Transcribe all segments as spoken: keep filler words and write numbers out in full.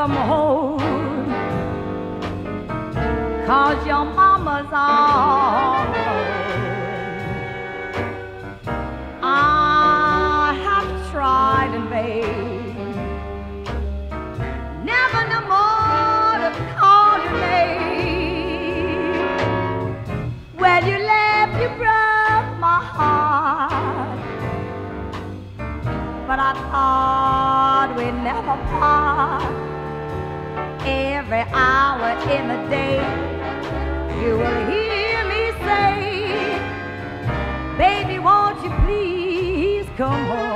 come home, 'cause your mama's all alone. I have tried in vain, never no more to call your name. When you left, you broke my heart, but I thought we'd never part. Every hour in the day, you will hear me say, baby, won't you please come home?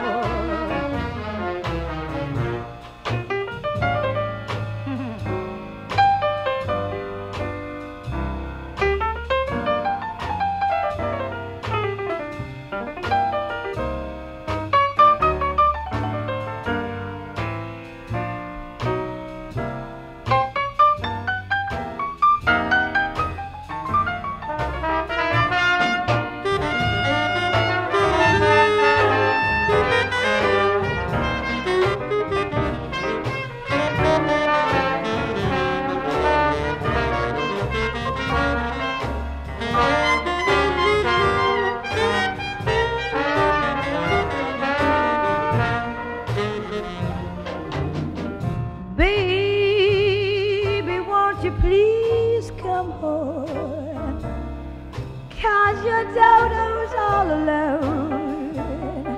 Baby, won't you please come home, 'cause your dodo's all alone.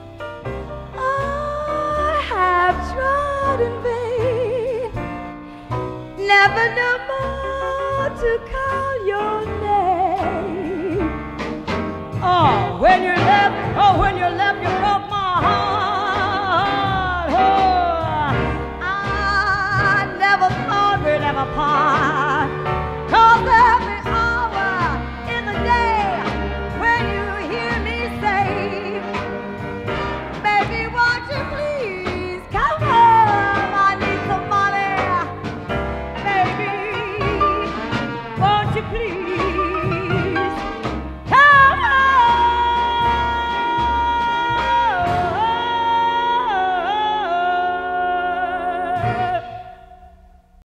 I have tried in vain, never no more to call your name. Oh, when you left, oh, when you left, you broke my heart. Oh, I never thought we'd ever part.